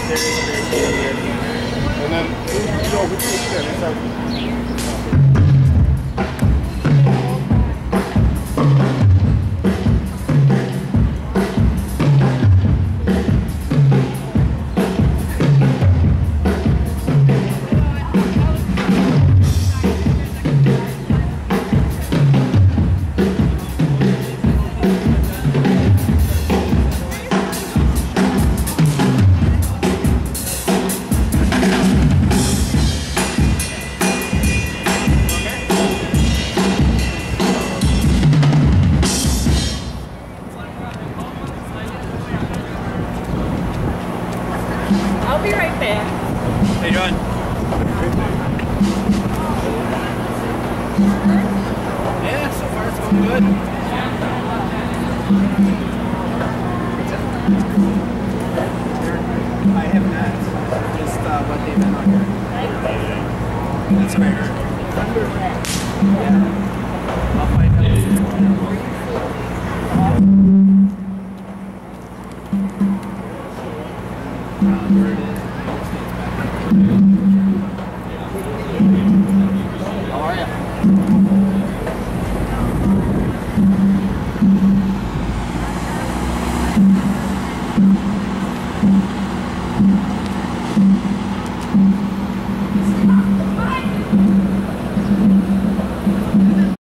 there is a great deal here. And then, you know, we take that. I'll be right back. How you doing? Yeah, so far it's going good. I have not. Just what they've been on here. That's fair. Yeah. I'll find